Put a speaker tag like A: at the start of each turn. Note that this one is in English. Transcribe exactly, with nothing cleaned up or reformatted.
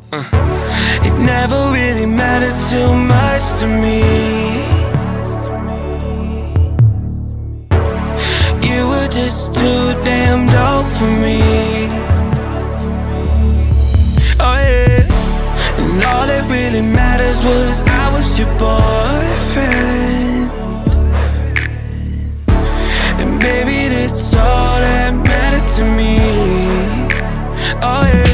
A: uh. It never really mattered too much to me. You were just too damn dope for me. Oh yeah. And all that really matters was I was your boyfriend. And baby, that's all that mattered to me. Oh yeah.